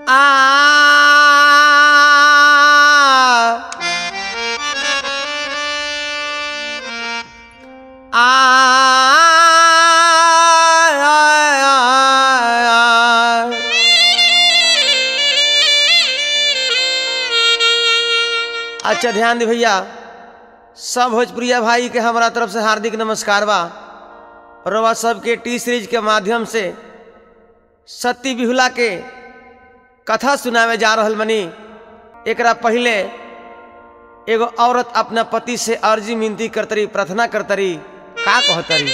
अच्छा ध्यान दे भैया, सब भोजपुरिया भाई के हमारा तरफ से हार्दिक नमस्कार बा। रवा सबके टी सीरीज के माध्यम से सती बिहुला के कथा सुनावे जा रहल बनी। एकरा पहले एगो औरत अपना पति से अर्जी मिनती करतरी, प्रार्थना करतरी, का कहतरी।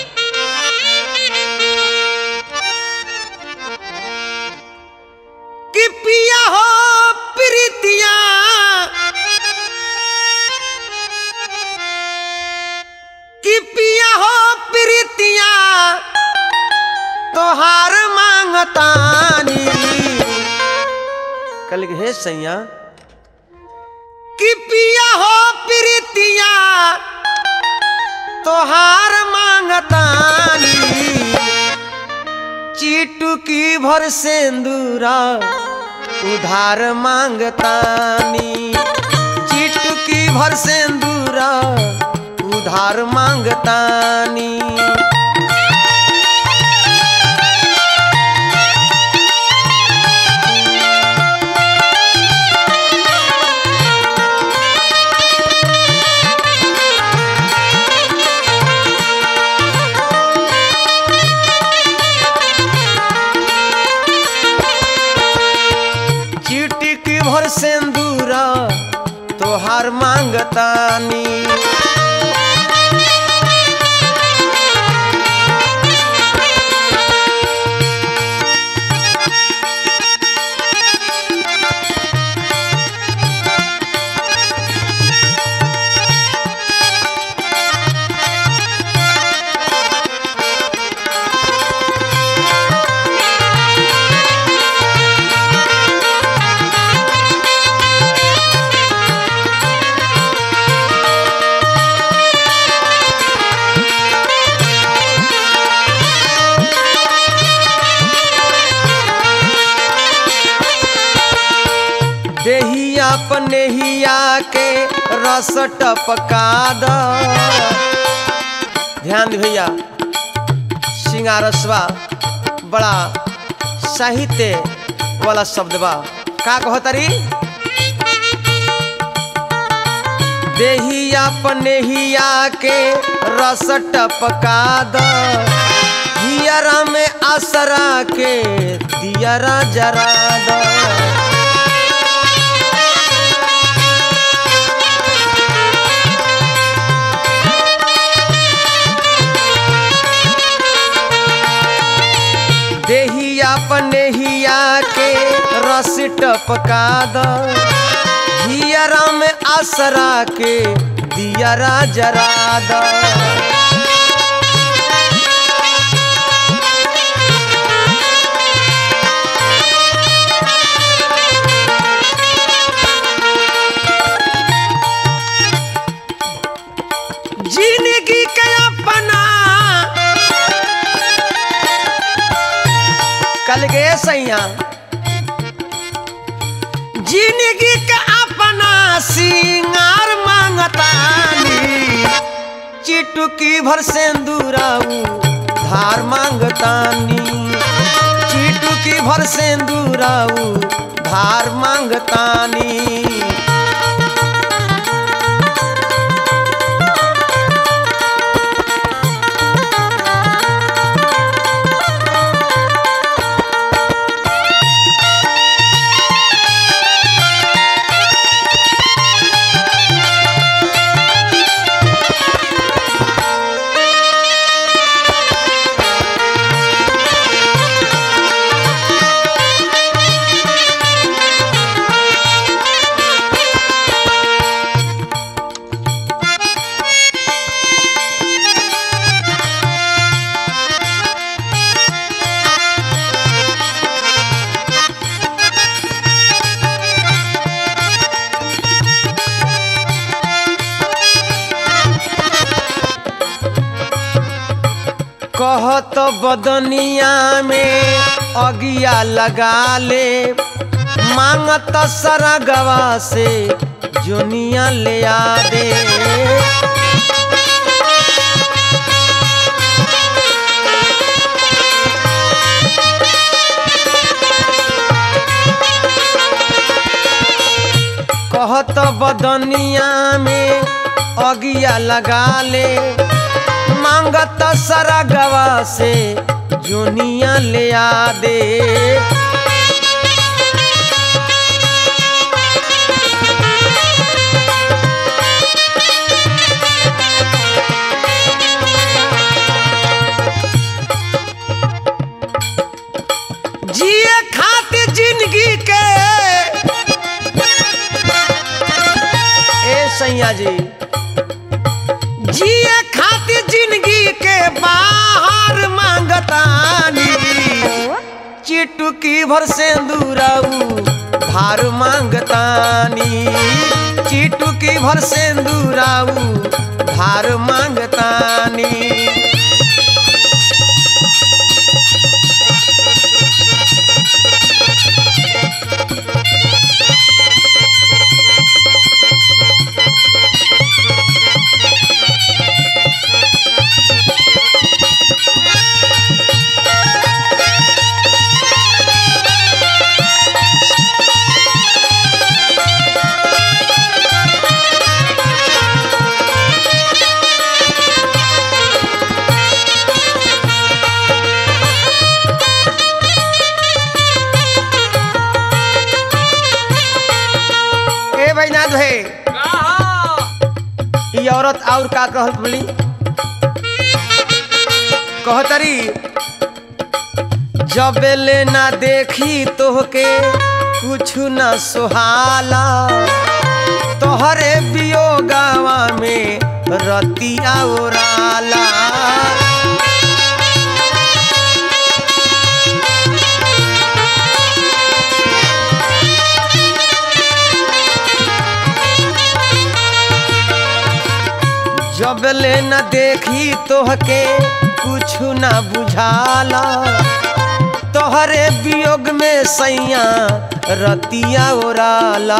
कि पिया हो प्रीतिया कि पिया हो प्रीतिया तोहार मांगतानी। कल हे सैया कि पिया हो प्रीतिया तोहार मांगतानी। चीटुकी भर सेंदूरा उधार मांगतानी। चीटुकी भर सेंदूरा उधार मांगतानी। चीटुकी भर सेंदूरा तोहार मांगतानी। देहिया पनेहिया के रस टपका द। ध्यान दे भैया, सिंगारसवा बड़ा साहित्य वाला शब्द बा। का कहतरी। देहिया पनेहिया के रस टपका द। हियरा में आसरा के दियरा जरा द। देहिया पनेहिया के रस टपका द। हियरा में आसरा के दियरा जरा द। जिंदगी के अपना कल गे सैया, जिंदगी का अपना सिंगार मांगतानी। चिटुकी भर सेंदूरा उधार मांगतानी। चिटुकी भर सेंदूरा उधार मांगतानी। कहत बदनिया में अगिया लगा ले। मांगत सरगवा से जुनिया ले आ दे। कहत बदनिया में अगिया लगा ले, मांगत सरगवा से जुनिया ले आ दे। जिए खातिर जिंदगी के सैया जी, जिए खातिर जिंदगी के बाहर मांगतानी, चिटुकी भर सिंदूराऊ भार मांगतानी, चिटुकी भर सिंदूराऊ भार मांगतानी। ये औरत और का कहत बोली, कहतरी जब ले ना देखी तोहके कुछ न सुहाला, तोहरे वियोगवा में रतिया ओराला। जब ले न देखी तोहके कुछ न बुझाला, तोहरे वियोग में सैया रतिया ओराला।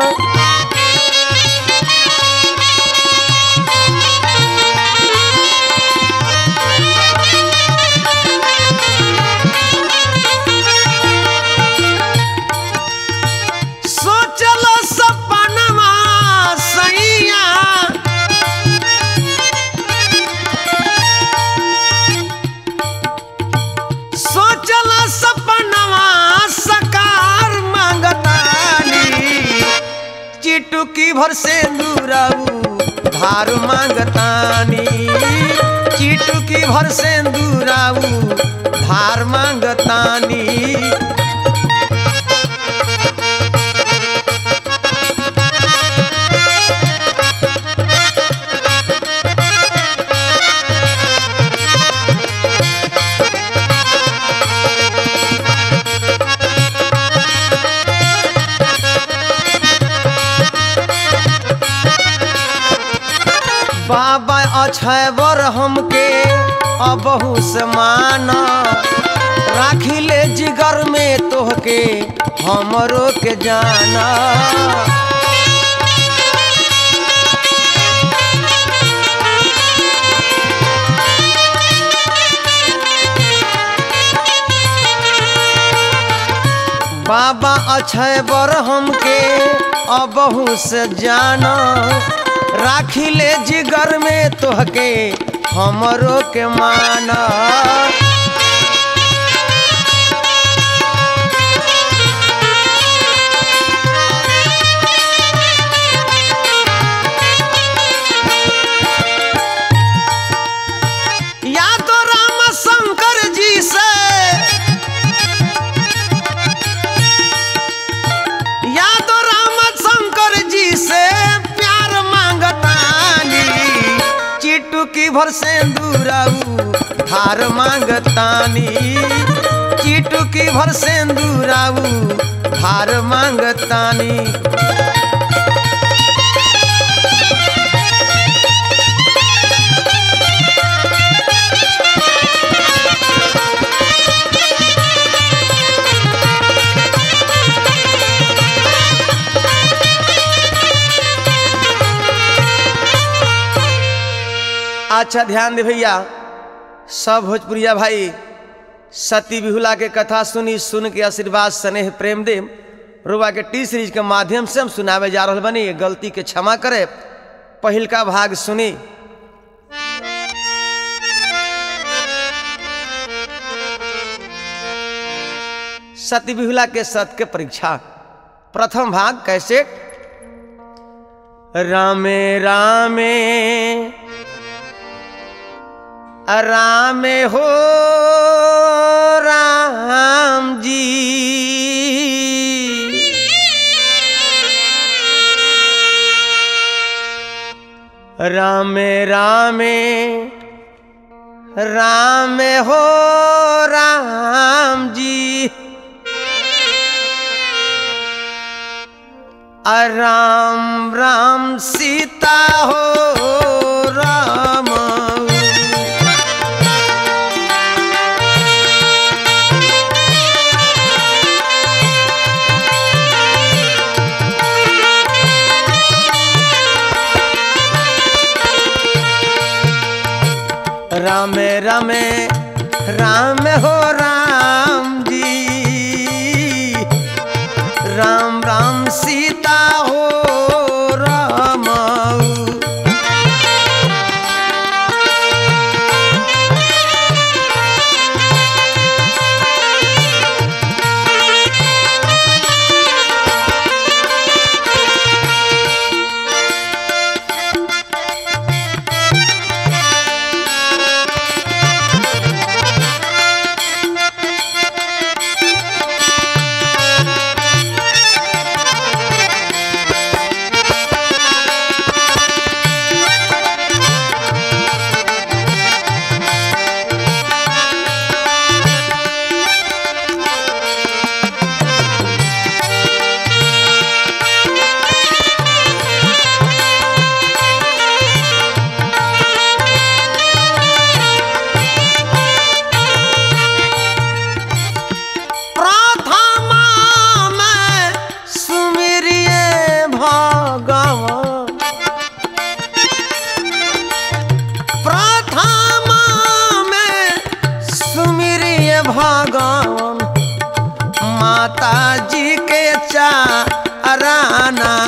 सोचलो सपनमा सैया, सोचला सपनवा सकार मांगतानी, चिटुकी भर सिंदूराऊ भार मांगतानी, चिटुकी भर सिंदूराऊ भार मांगतानी। बाबा अक्षय बर हमके अबहू से माना, राखी ले जिगर में तोहके हमरो के जाना। बाबा अक्षय बर हमके अबहू से जाना, राखी ले जिगर में तोहके हमरो के माना। या तो राम शंकर जी से, या तो राम शंकर जी से प्यार मांगतानी, चिटुकी भर सिंदूराऊ भार मांगतानी, चिटुकी भर सिंदूराऊ भार मांगतानी। अच्छा ध्यान दे भैया, सब भोजपुरिया भाई सती बिहुला के कथा सुनी, सुन के आशीर्वाद स्नेह प्रेम दे। रुआ के टी सीरीज के माध्यम से हम सुनावे जा रहा बनी, गलती के क्षमा करे। पहिल का भाग सुनी। सती बिहुला के सत के परीक्षा, प्रथम भाग कैसे। रामे रामे रामे हो राम जी, रामे रामे रामे हो राम जी, राम राम सीता हो राम, रामे रामे राम हो राम जी, राम राम सीता हो राम, भगवान माता जी के चाराना,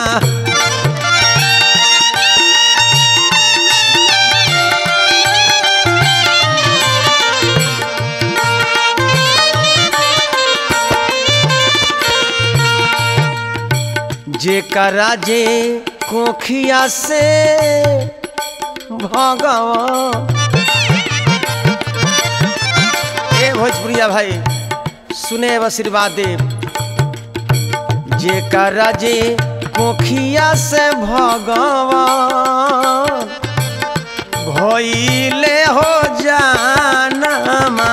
जेकरा जे कोखिया से भगवान। भोजपुरिया भाई सुने आशीर्वाद दे, जेकरा जे कोखिया से भगवान भइले हो जानमा,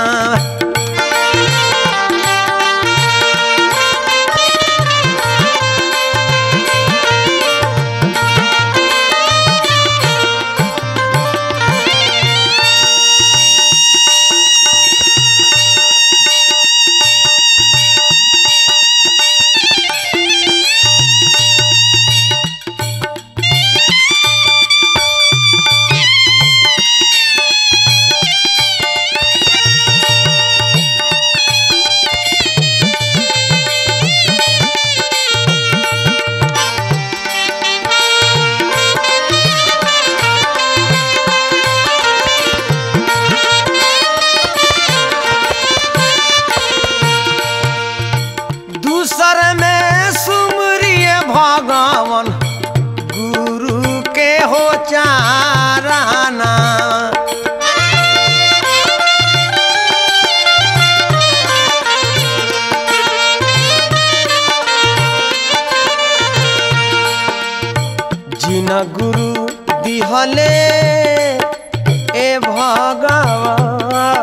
भगवान गुरु के हो चाराना, जिन गुरु दिहले ए भगवान,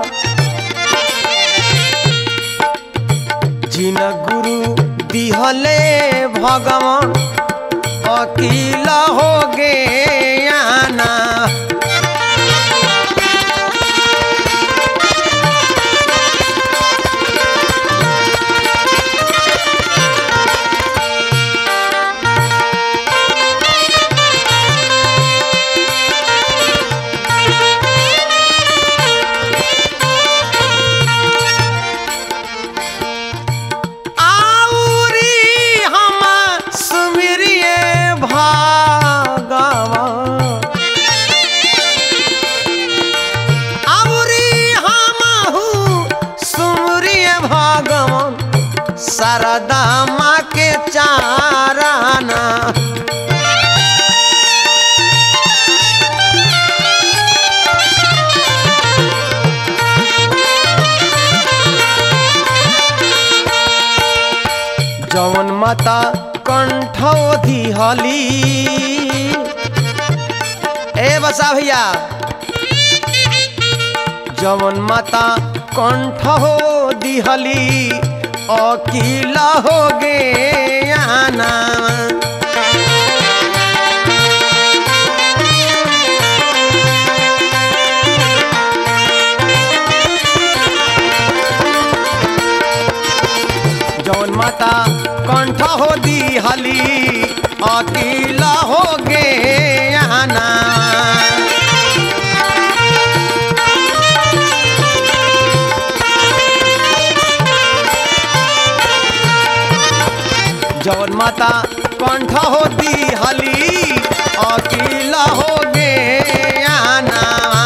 जिन गुरु दिहले भगवान अकील हो गयाना, रामा के चाराना। जवन माता कंठ दिहली ए बसा भैया, जवन माता कंठ दिहली अकेला हो गे आना। जवन माता कंठ हो दिहली अकेला हो गे आना। जवन माता कंठ हो दिहली अकेला हो गे आना।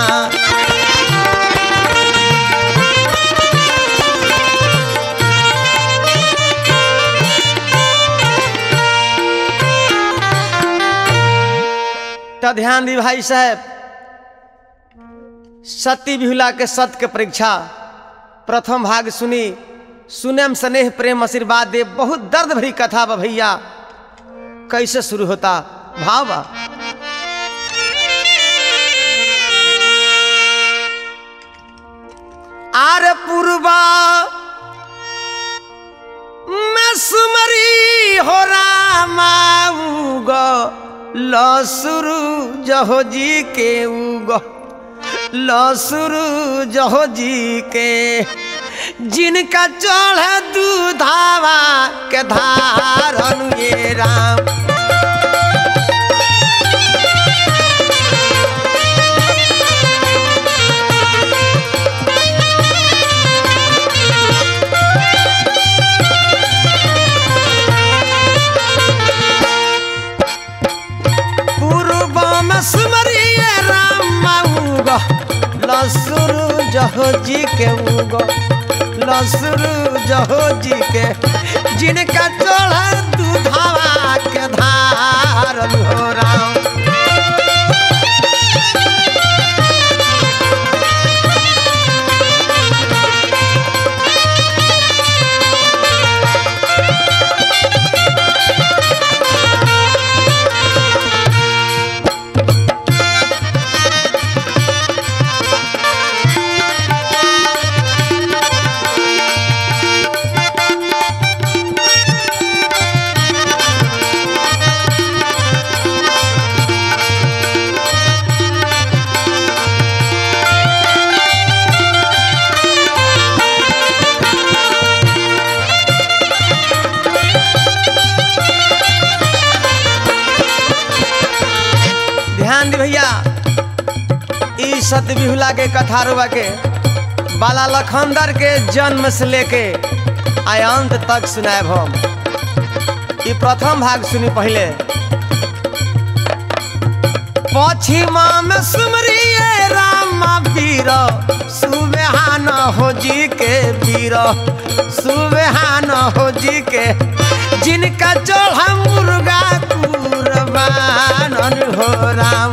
तो ध्यान दी भाई साहब, सती बिहुला के सत के परीक्षा प्रथम भाग सुनी। सुने में स्नेह प्रेम आशीर्वाद दे, बहुत दर्द भरी कथा बा भैया। कैसे शुरू होता भाव बा। आर पूर्वा में सुमरी हो रामा उगो लसुरु जहो जी के उगो लसुरु जहो जी के, जिनका चढ़ दूधावा के धारन ये राम। पूर्व में सुमरिए राम उगो लसुरु जहो जी के उगो लसुरु जहो जी के, जिनका चढ़ दूधावा के धारन हो राम। ध्यान दी भैया, ई सती बिहुला के कथा रुआ के बाला लखनदर के जन्म से लेके अंत तक सुनाए हम। ई प्रथम भाग सुनी पहले। पश्चिमा में सुमरिए राम वीर सुबहान हो जी के वीर सुबहान हो जी के, जिनका चढ़ा मुर्गा कुर्बान हो राम।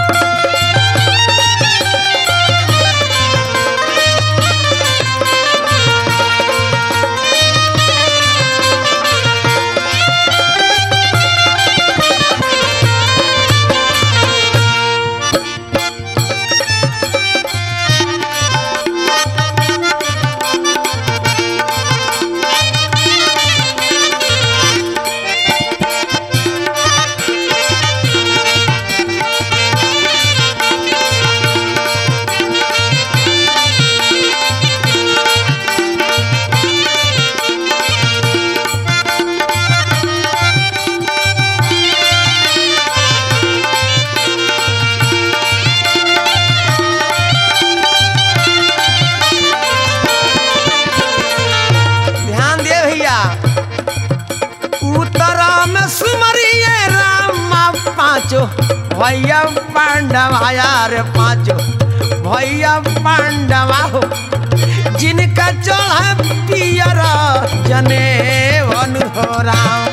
पाँचो भैया पांडवा यार पाँचो भैया पांडवा हो, जिनका चढ़ा पियर जनेवन हो राम।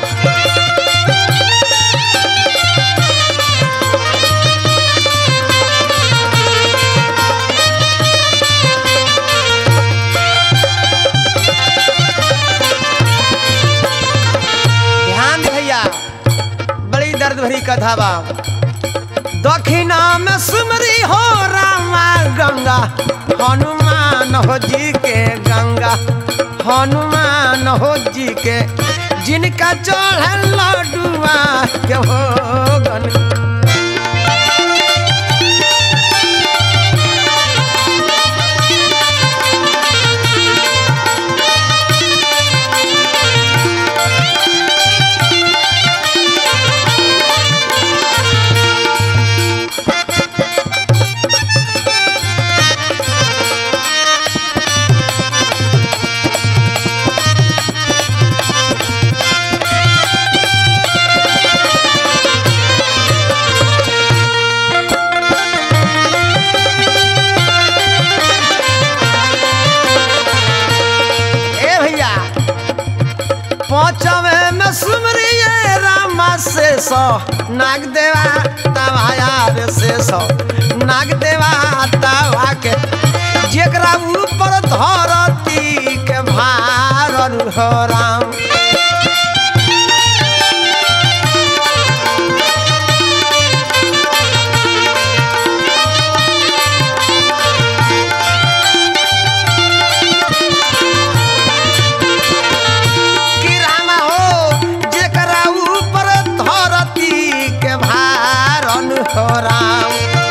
ध्यान भैया, बड़ी दर्द भरी कथा बा। दक्षिणा में सुमरी हो रामा गंगा, हनुमान हो जी के गंगा, हनुमान हो जी के, जिनका चढ़ल लडुआ के भोगन। पहुँचवे में सुमरिए रामा से सो, नाग देवा तवा यार से सो, नाग देवा तवा के, जेकरा ऊपर धरती के भार हो राम। हो राम।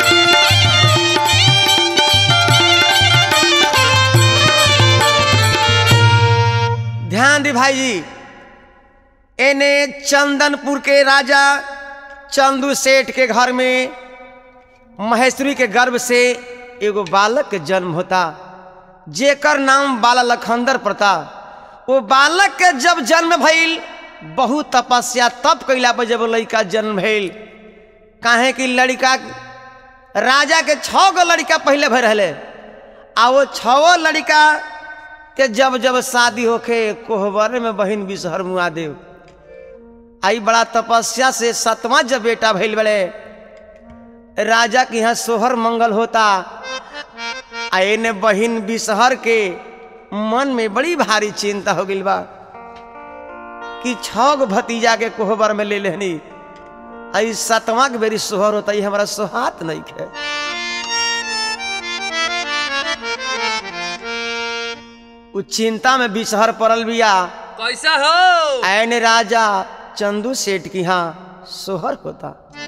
ध्यान दी भाई जी, एने चंदनपुर के राजा चंदू सेठ के घर में महेश्वरी के गर्भ से एगो बालक के जन्म होता, जेकर नाम बाला लखंदर प्रताप। वो बालक के जब जन्म भइल, बहुत तपस्या तप कैला पर जब लड़का जन्म भइल, काहे कि लड़का राजा के 6 गो लड़का पहले भर रहे, आ वो 6 लड़का के जब जब शादी होके कोहबर में बहन बिसहर मुआ देव। आई बड़ा तपस्या से 7वां जब बेटा भइल बड़े, राजा के यहाँ सोहर मंगल होता। आए ने बहन बिसहर के मन में बड़ी भारी चिंता हो गई बा कि 6 गो भतीजा के कोहबर में ले लेनी, आई 7वां के बेरी सोहर होता, ही हमारा सोहात नहीं है। उ चिंता में बिसहर पड़ल बिया, कैसा हो? ऐने राजा चंदू सेठ की यहाँ सोहर होता।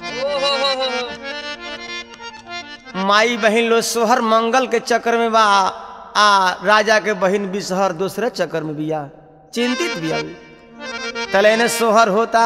माई बहन लो सोहर मंगल के चक्कर में बा, आ राजा के बहन बिसहर दूसरे चक्कर में बिया, चिंतित बिया। तले ने सोहर होता,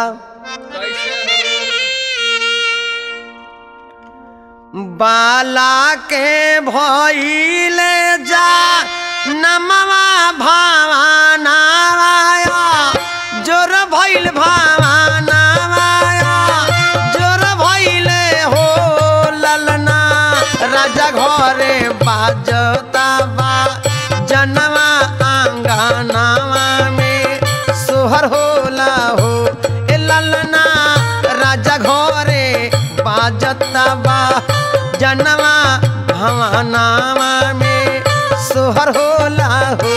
बाला के भइले जा नमवा भावानावाया, जोर भइल भावानावाया, जोर भइले हो ललना, राजा घरे बाजता बा जनवा आंगनावा में सोहर होला हो ए ललना, राजा घरे बाजता बा जनवा भवनावा में सोहर होला हो।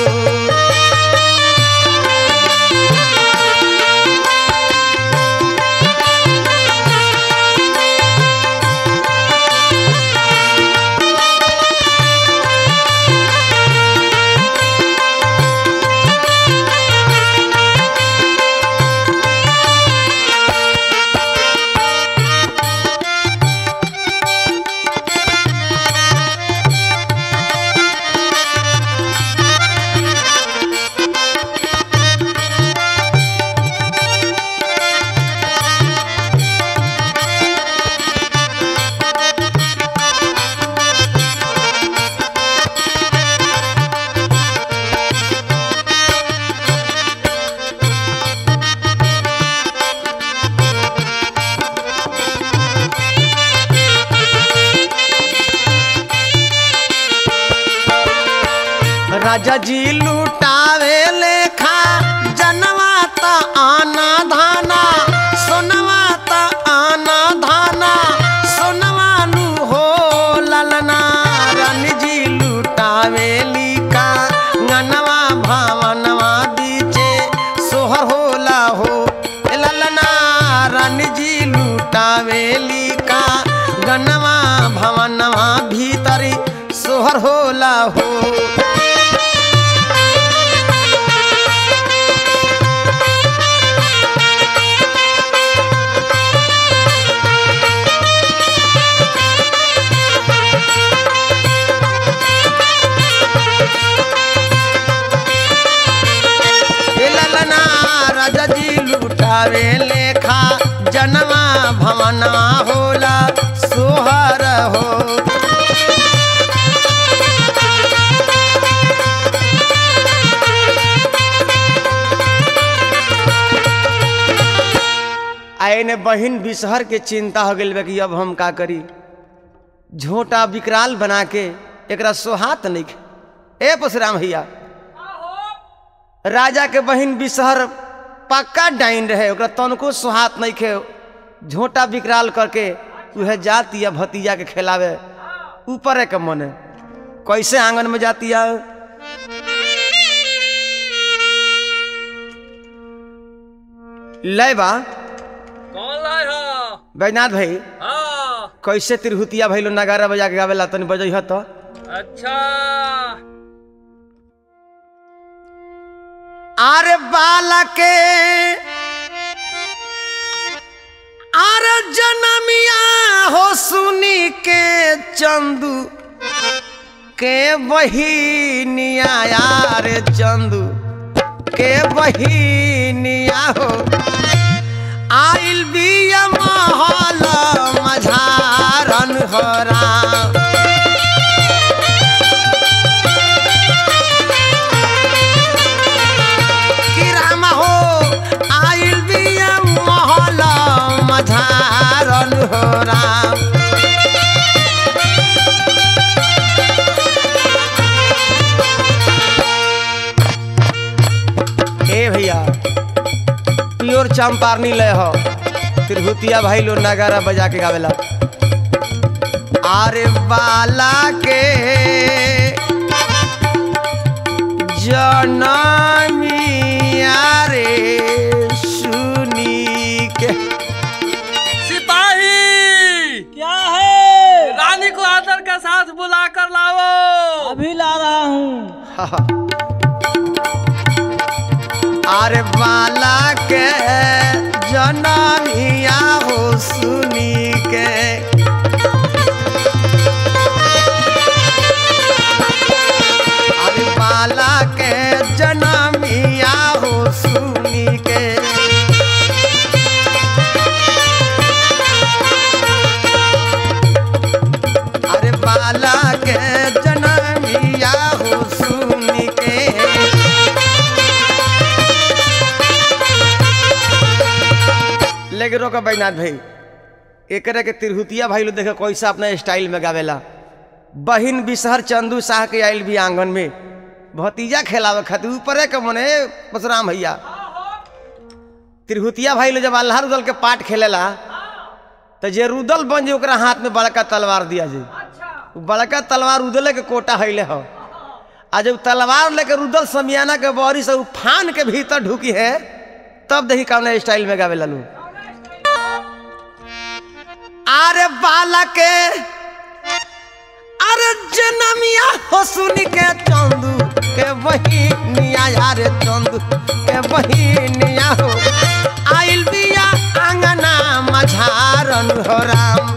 राजा जी लुटावे लेखा जनवा ता लुटावेली का गनवा भवनवा भीतरी सोहर होला हो। राजा जी लुटावे लेखा जनवा भवनवा होला सोहर हो। आए ने बहिन बिसहर के चिंता हो गई कि अब हम का करी, झोटा विकराल बना के एकरा सोहात नहीं। ए परशुराम भैया, राजा के बहिन बिसहर पक्का डाइन रहे, ओकरा तनको सुहात नहीं खे, झोटा विकराल करके वह जाती है भतीजा के खिलावे ऊपर के मने। कैसे आंगन में जाती है, ले बा कौन लाए हो? बैजनाथ भाई। हाँ। कैसे तिरहुतिया भाई लो नगारा बजा के गावेला, तनी बजई तो। अच्छा। आरे बाला के आरे जनमिया हो सुनी के चंदू के बहिनिया, यारे चंदू के बहिनिया हो आइल बिया महल मझारन हो राम। हो राम ए भैया, प्योर चंपारनी ले हो, तिरहुतिया भाई लो नगारा बजा के गावेला। आरे बाला के जनमिया रे सुनी के। क्या है? रानी को आदर के साथ बुला कर लाओ। अभी ला रहा हूँ। अरे बाला के जनमिया हो सुनी के, अरे बाला के जनमिया हो सुनी के। बाला के जनमिया हो सुनी के, लेके रोका बैजनाथ भाई। एकरे के तिरहुतिया भाई लो देखे कैसा अपना स्टाइल में गावेला। बहिन बिसहर चंदू शाह के आइल भी आंगन में भतीजा खेलावे खातिर ऊपरे के मने। परशुराम भैया, तिरहुतिया भाई लो जब अल्लाह रुदल के पाठ खेलेला तो जे रुदल बन जे ओकरा हाथ में बड़का तलवार दिया जी। बड़का तलवार उदले के कोटा हैले हो, आ जब तलवार लेके रुदल समियाना के बौरी से फान के भीतर ढुकी है, तब देखी कौन स्टाइल में गावे ललू। अरे बाला के अरे जनमिया हो सुनी के चंदू के बहिनिया, यारे चंदू के बहिनिया हो आइल बिया आंगना मझारन हो राम।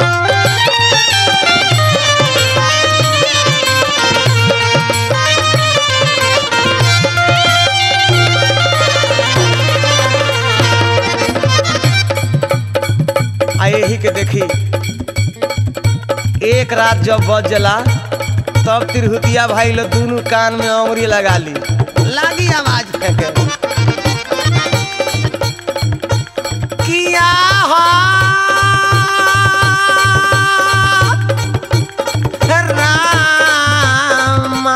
यही के देखी एक रात जब बजला तब तिरहुतिया भाई लो दोनों कान में अंगुरी लगा ली, लागी आवाज फेंके किया हो रामा।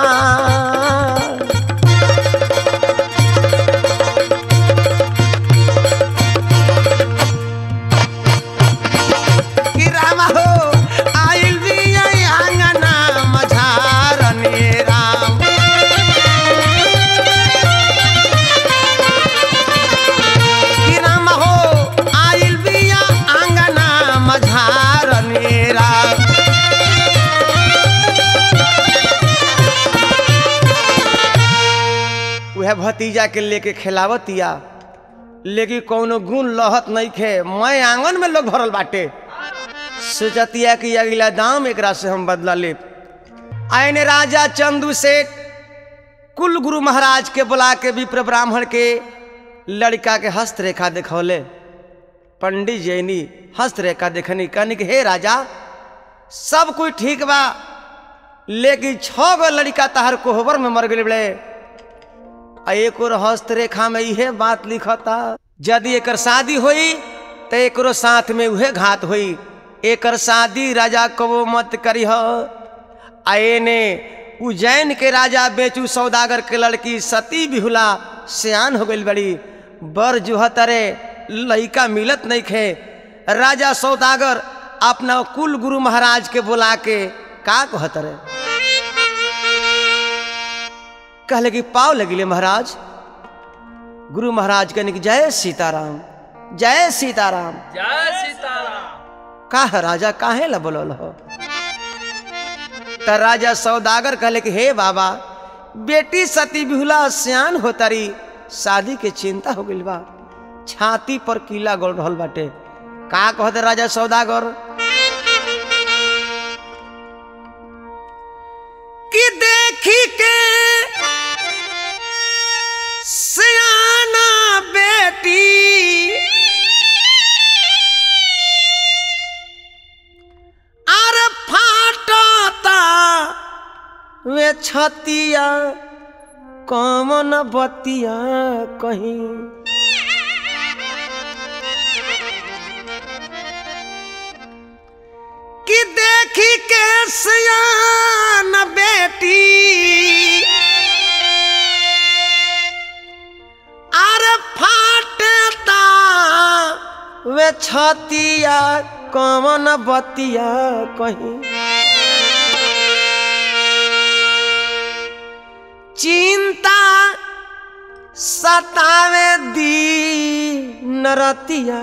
भतीजा के लेके खिलावतिया, लेकिन कौनो गुण लहत नहीं खे। मैं आंगन में लोग भरल बाटे, सोचतिया कि अगला दाम एकरा से हम बदला ले। आयने राजा चंदू सेठ कुल गुरु महाराज के बुला के विप्र ब्राह्मण के लड़का के हस्तरेखा दिखौले। पंडित जैनी हस्तरेखा देखनी, कहनी कि हे राजा सब कुछ ठीक बा, लेकिन 6 गो लड़का तहार कोहबर में मर गए बड़े। एक और हस्तरेखा में यह बात लिखता, यदि एकर शादी हुई तो एकरो साथ में उहे घात हुई। एकर शादी राजा कबो मत करीह। आयने उज्जैन के राजा बेचू सौदागर के लड़की सती बिहुला सियान हो गई बड़ी, बर जुहतरे लड़का मिलत नहीं खे। राजा सौदागर अपना कुल गुरु महाराज के बुला के का कहतरे, कहले कि पाव लगिले महाराज। गुरु महाराज कहने की जय सीताराम, जय सीताराम, जय सीताराम। का है राजा, काहे ला बोलल हो? त राजा सौदागर कहले कि हे बाबा, बेटी सती बिहुला सियान हो तारी, शादी के चिंता हो गइल बा, छाती पर कीला गड़ रहल बाटे। का कहते राजा सौदागर कि देखी के सियाना बेटी आर फाटता वे छतिया कमन बतिया कहीं। कि देखी के सियान बेटी आर फाटता वे छतिया कमन बतिया कहीं। चिंता सतावे दी नरतिया,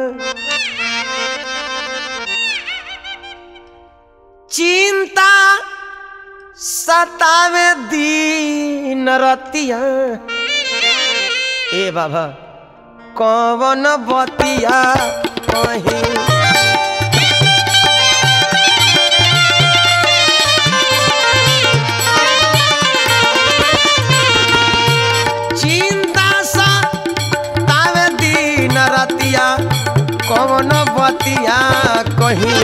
चिंता सतावे दी नरतिया। ए बाबा कौन बतिया कहीं। चिंता सतावे दी नरतिया, कौन बतिया कहीं।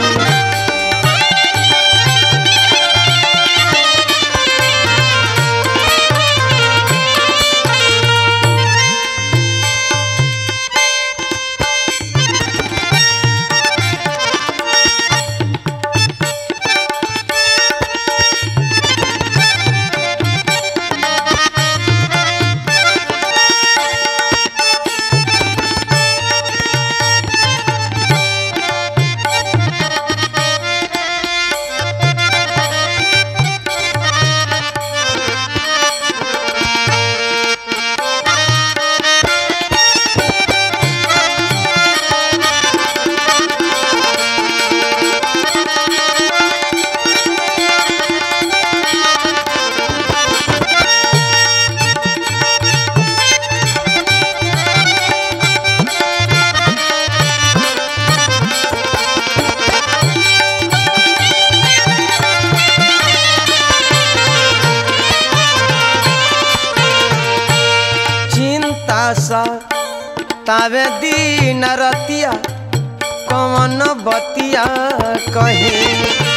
तावे दीन रतिया कौन बतिया कहीं।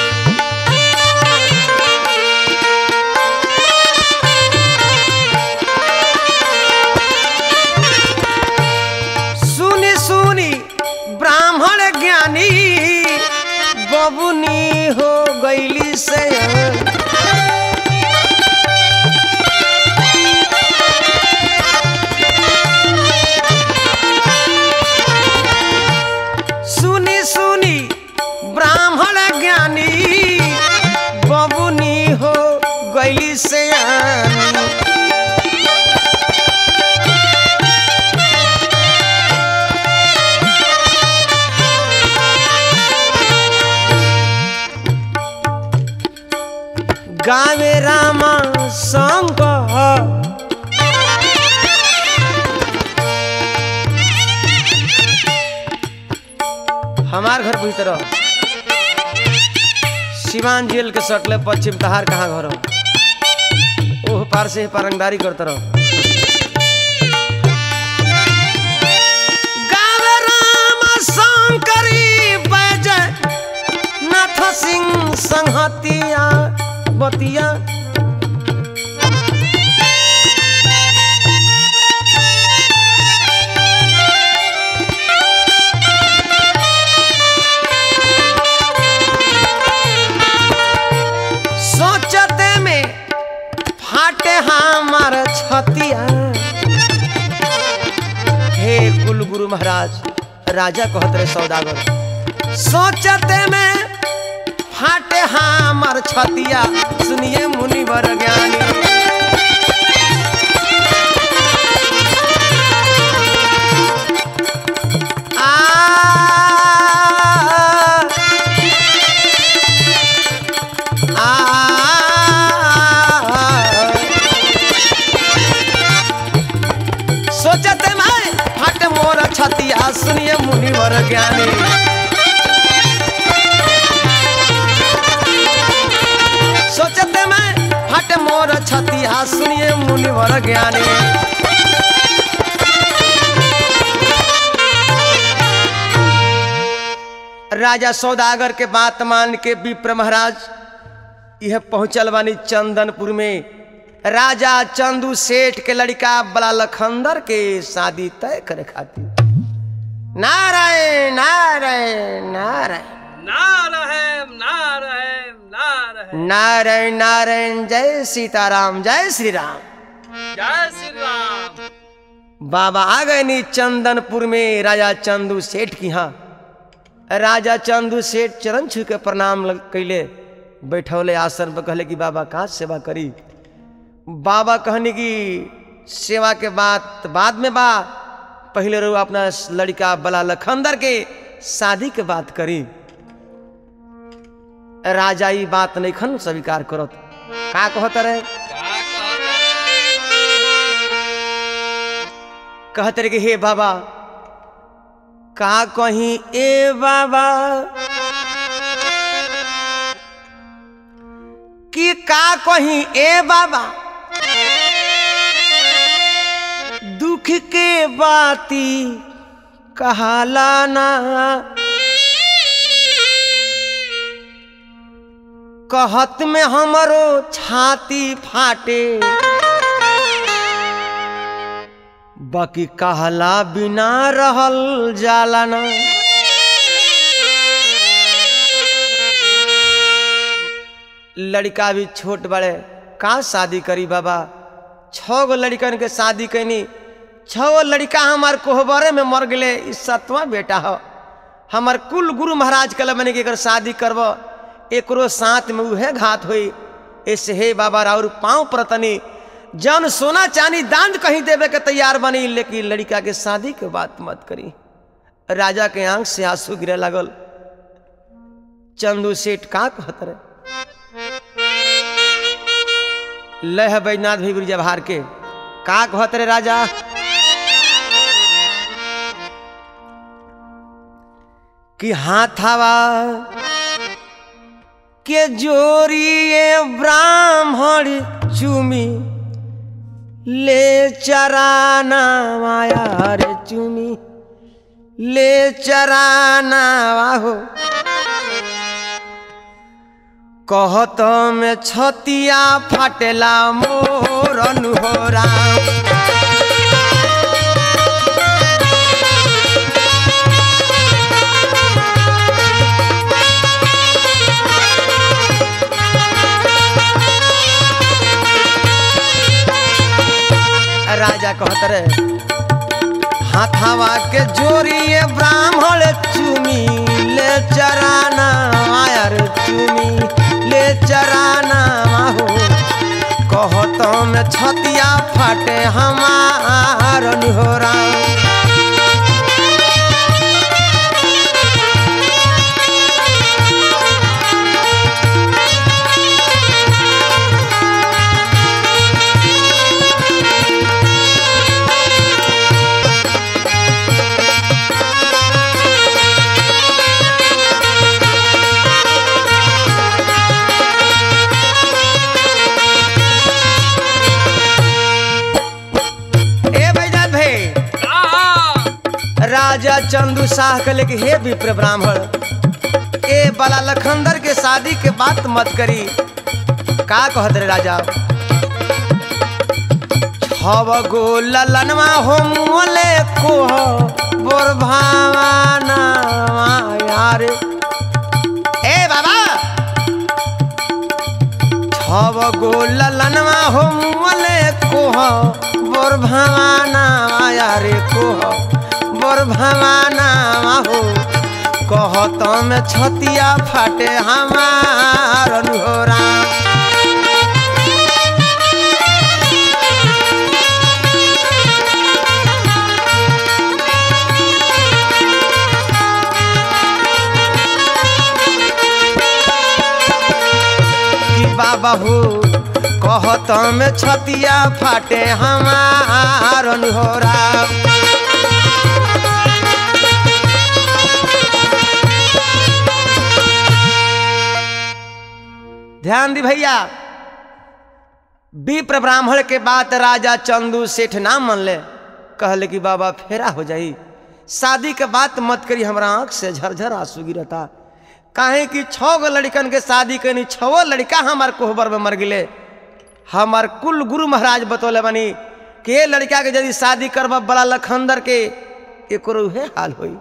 सुनी सुनी ब्राह्मण ज्ञानी बबुनी हो गईली से। हमार घर भीतर सिवान जेल के सटले पश्चिम तहार कहाँ घर ओह पार से पारंगदारी करते रहो। गावे राम शंकरी बैजय नाथ सिंह संहतिया बतिया हमार छतिया। हे कुल गुरु महाराज राजा कहत रहे सौदागर सोचते में फाटे हमार छतिया सुनिए मुनिवर ज्ञानी। छतिया सुनिए मुनिवर ज्ञानी। सोचते मैं फट मोर छतिया सुनिए मुनिवर ज्ञानी। राजा सौदागर के बात मान के विप्र महाराज यह पहुंचल बानी चंदनपुर में। राजा चंदू सेठ के लड़का बला लखंदर के शादी तय करे खातिर। नारायण नारायण नारायण नारायण नारायण नारायण नारायण नारायण। जय सीताराम जय श्री राम जय श्री राम। बाबा आ गए नी चंदनपुर में राजा चंदू सेठ की। यहाँ राजा चंदू सेठ चरण छू के प्रणाम कैले बैठौले आसन पर। कहले कि बाबा का सेवा करी। बाबा कहने की सेवा के बाद में बा पहले रो अपना लड़का बला लखंदर के शादी के बात करी। राजा ये बात नहीं खन स्वीकार करत। का कहत रहे कहते रहे कि हे बाबा का कहीं ए बाबा कि का कहीं ए बाबा दुख के बाती कहाला ना। कहत में हमरो छाती फाटे बाकी कहला बिना रहल जाला ना। लड़का भी छोट बड़े का शादी करी बाबा। 6 गो लड़कन के शादी कैनी। 6 गो लड़का हमार कोहबरे में मर गए। इस 7वां बेटा हो हमार कुल गुरु महाराज कल मैंने कि अगर शादी करब एकरो साथ में उहे घात हुई। ऐसे हे बाबा राउर पाँव प्रतनी जन सोना चांदी दान कहीं देवे के तैयार बनी लेकिन लड़का के शादी के बात मत करी। राजा के आंख से आंसू गिरे लागल। चंदू सेठ का कहत रहे लह बैजनाथ भी बिरजा भार के का कहत रे राजा। कि हाथावा के जोरिए ब्राह्मण चूमी ले चराना माया रे चूमी ले चराना हो। कहत में छतिया फाटेला मोर अनुहोरा। राजा कहत रहे हाथावा के जोरिए ब्राह्मण चूमी ले चराना मायर चूमी ले चराना हो। कहत में छतिया फाटे हमार निहोरा। राजा चंदू शाह कहले कि हे विप्र ब्राह्मण, ए बाला लखंदर के शादी के बात मत करी। का कहत रे राजा? 6 गो ललनवा हो मोले को बोर भावाना यार। ए बाबा 6 गो ललनवा हो मोले को बोर भावाना यार को बोर भावाना हो। कहत में छतिया फाटे हमार अनुहोरा। बाबा हो कहत में छतिया फाटे हमार अनुहोरा। ध्यान दी भैया, विप्र ब्राह्मण के बात राजा चंदू सेठ ना मन ले। कहले कि बाबा फेरा हो जाई, शादी के बात मत करी, हमारा आंख से झरझर आंसू गिरता। काहे कि 6 गो लड़कन के शादी करनी, 6 लड़का हमार कोहबर में मर गिले। हमार कुल गुरु महाराज बतौले बनी कि लड़का के यदि शादी करबा बड़ा लखंदर के एक उहे हाल होई।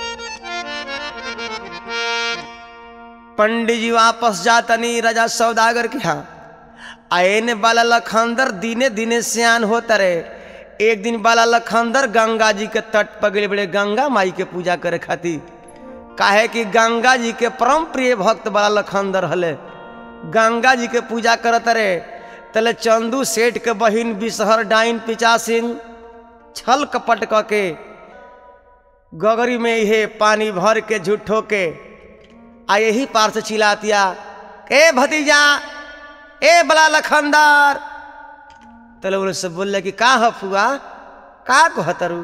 पंडित जी वापस जातनी राजा सौदागर के यहाँ। आए ने बाला लखंदर दिने दिने सियान होता रहे। एक दिन बाला लखंदर गंगा जी के तट पर गए, बड़े गंगा माई के पूजा करे खातिर। काहे कि गंगा जी के परम प्रिय भक्त बाला लखंदर हले। गंगा जी के पूजा करत रहे। तले चंदू सेठ के बहिन बिसहर डाइन पिचासिन छल कपट के गगरी में ये पानी भर के झूठो के आ यही पार से चिल्लातिया, ए भतीजा, ए बला लखंदर। तले उन्हें सब बोल कि का है फुआ, का कहतरू?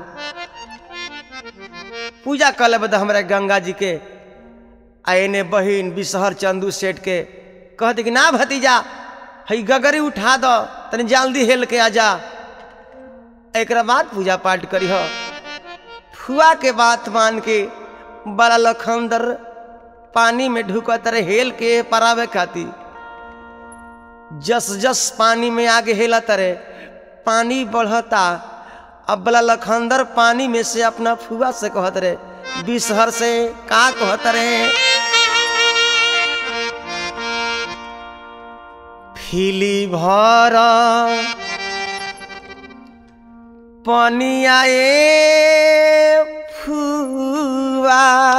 पूजा कर बद हमारे गंगा जी के। आए ने बहिन बिसहर चंदू सेठ के कहते कि ना भतीजा, हई गगरी उठा दो, तनी जल्दी हेल के आजा, एक बाद पूजा पाठ करी हो। फुआ के बात मान के बड़ा लखंदर पानी में ढुकत रहे हेल के परावे खाती। जस जस पानी में आगे हेलत रहे, पानी बढ़ता। अब बड़ा लखंदर पानी में से अपना फुआ से कहत रहे, बिसहर से का कहत रहे, फिली भर पानी आए फुआ।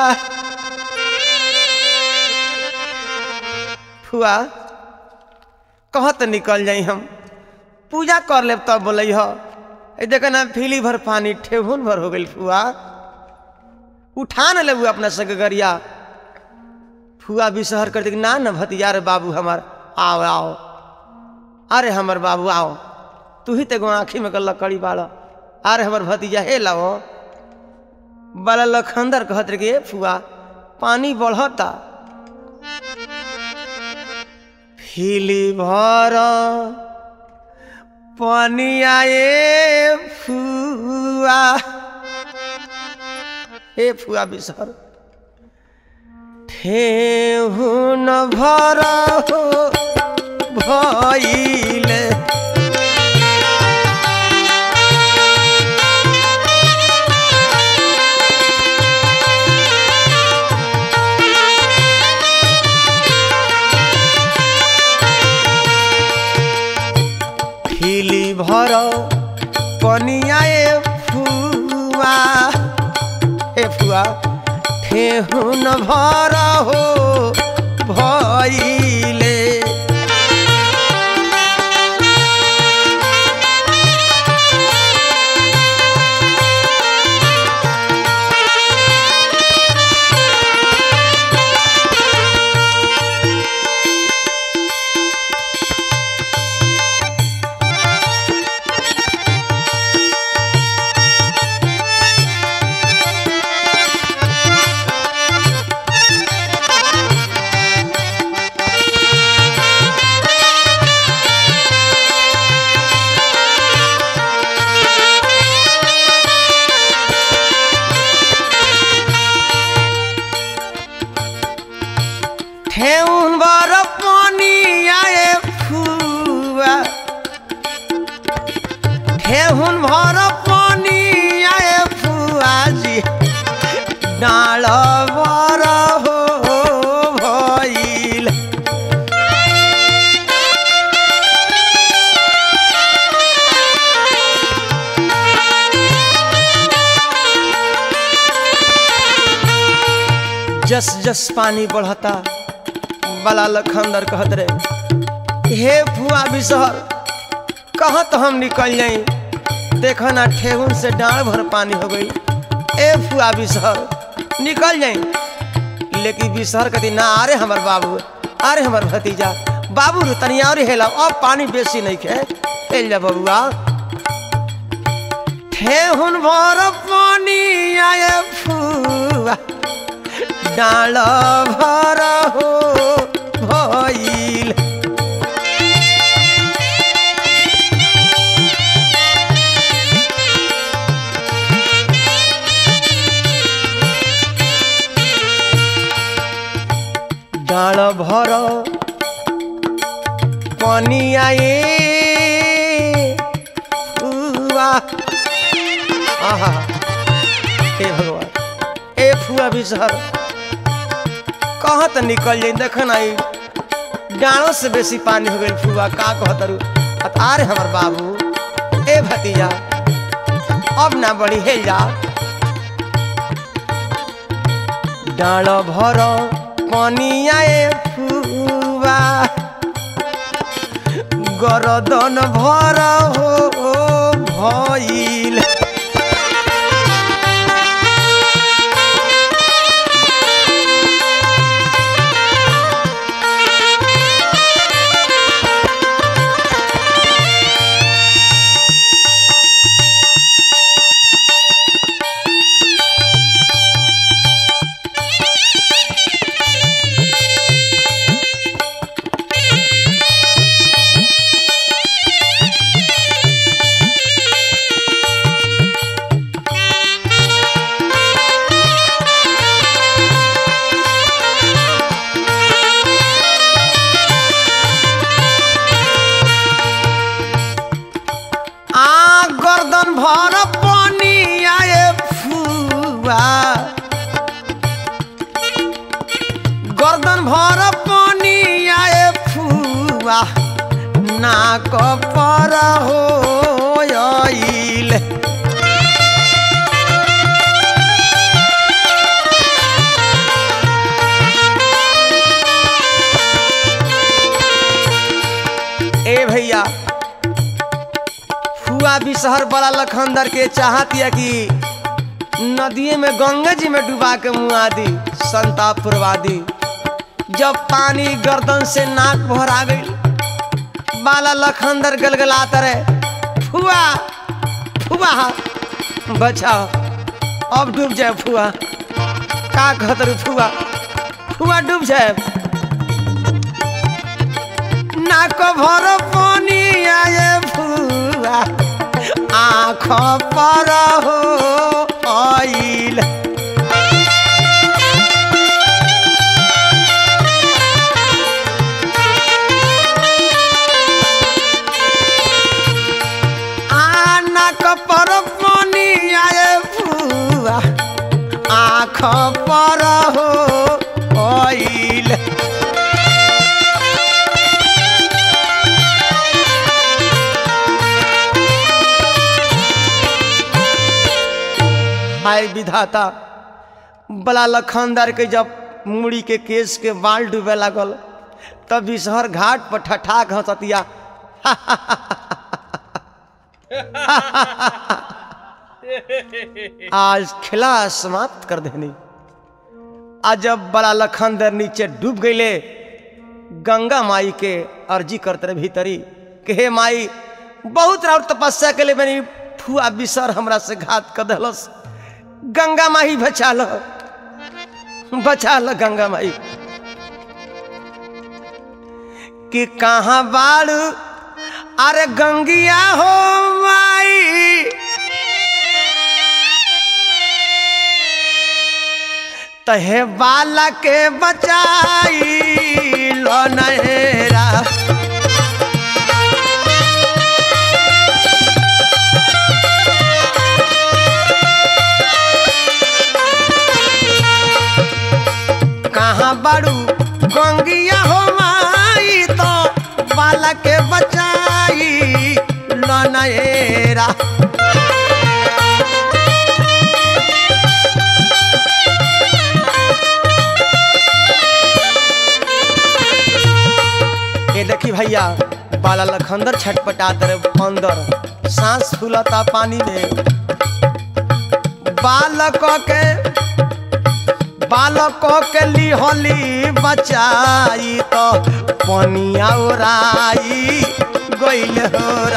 फुआ कहत निकल जाई, हम पूजा कर ले तब बोल हो। देख ना फिली भर पानी ठेहुन भर हो गई। फुआ उठा न लेबू अपना सगरिया। फुआ बिसहर कर दे, ना न भतीजा रे बाबू हमार, आओ आओ, अरे हमर बाबू आओ, तू ही तेगो आँखी में लकड़ी बाड़ा, अरे हमर भतीजा हे लाओ। बड़ा लखंदर कहत रे कि फुआ पानी बढ़ता। फिली भर पानी आए फुआ। हे फुआ बिसहर ठेहुन भर हो भइले। फिली भर पनियाए फुआ। हे फुआ ठेहुन भर हो भइले। ठेहुन भर पानी आए फुआजी डाल भर हो भइल। जस जस पानी बढ़ता बाला लखनदर कहत रहे हे फुआ बिसहर कहत हम निकल जाई देखो ना ठेहुन से डाँड़ भर पानी हो गई। ए फुआ बिसहर निकल जाई लेकिन बिसहर कहती ना अरे हमार बाबू अरे हमार भतीजा बाबू तनिया और हेला अब पानी बेसी नहीं खे हेल जा बबुआ। ठेहुन भर पानी आए फुआ डाल भर हो भइल। डाल भर पानी आए फुआ आहा हे भगवान। ए फुआ बिसहर कहत निकल जाई देख ना डाँड़ों से बेसी पानी हो गई। फुआ का कहतरू अरे हमार बाबू ए भतीजा अब ना बड़ी हेल जा। डाँड़ भर पानी आए फुआ गरदन भर हो भइल। गर्दन भर पानी आए फुआ नाक पर हो आइल। ए भैया फुआ बिसहर बड़ा लखनदर के चाहतिया कि नदिये में गंगा जी में डुबा के मुआ दी संताप पुरवादी। जब पानी गर्दन से नाक भर आ गई बाला लखनदर गलगलाता रहे फुआ फुआ बचाओ अब डूब जाए फुआ का कहतर फुआ फुआ डूब जाए। नाक भर पानी आए फुआ आँख पर हो आइल। पर पानी आए फुआ आँख पर हो आइल। हाय विधाता बला लखनदर के जब मुड़ी के केस के बाल डूबे लगल तब बिसहर घाट पर ठठाक हंसतिया आज खिला समाप्त कर देनी। आज जब बड़ा लखनदर नीचे डूब गईले गंगा माई के अर्जी करते रहे भीतरी कि हे माई बहुत राउर तपस्या के लिए मेरी फुआ बिसर हमरा से घात कर दलस गंगा माई बचा लो गंगा माई। कि कहाँ बाड़ू अरे गंगिया हो माई तहे बाला के बचाई लो नहेरा। कहाँ बाड़ू गंगिया हो माई तो बाला के बचाई लनएरा। ये देखी भैया बाला लखंदर छटपटात रहे अंदर, सांस फूलता पानी में। बालकों के लिहोली बचाई तो पनिया ओराई गइल होरा।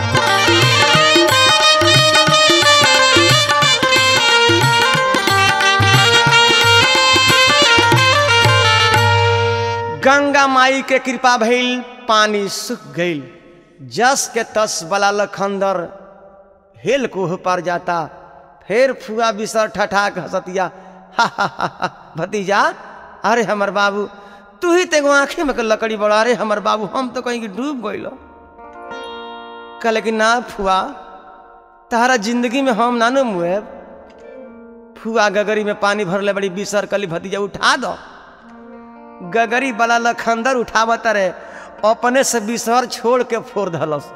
गंगा माई के कृपा भइल, पानी सूख गइल। जस के तस बाला लखंदर हेल कोह पर जाता। फिर फुआ बिसर ठठाक हंसतिया, हा हा हा भतीजा, अरे हमर बाबू तू ही तेगो आँखें में लकड़ी बड़ा, अरे हमर बाबू हम तो कहीं डूब गइलो। कहले कि ना फुआ, तारा जिंदगी में हम नानो मुए। फुआ गगरी में पानी भरले बड़ी बिसर, कली भतीजा उठा दो। गगरी बाला लखंदर उठावत रे, अपने से बिसर छोड़ के फोड़ धलस।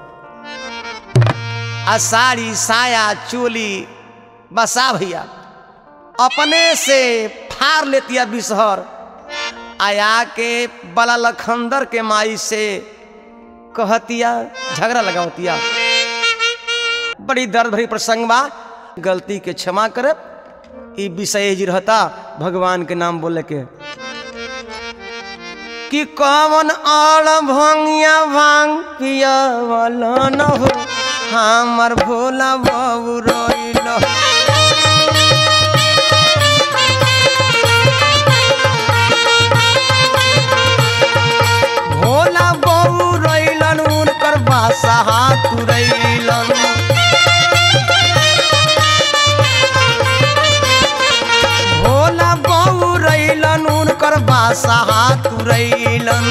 आ साड़ी साया चोली बसा भैया अपने से फाड़ लेतिया बिसहर। आया के बाला लखंदर के माई से कहतिया, झगड़ा लगावतिया। बड़ी दर्द भरी प्रसंग बा, गलती के क्षमा करे। ई विषय जी रहता भगवान के नाम बोले के कि कौन आड़ भंगिया भांग पिया वाला न हो, हमर भोला बाबू रोइलो। भोला बाबू रोइलन, उनकर बासा हाथ रइलन। भोला बाबू रइलन, उनकर बासा हाथ रइलन।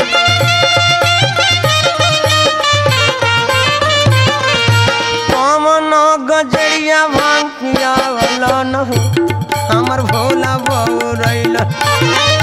गजरिया भांग पिया वाला न हो, हमर भोला बाबू रइलन।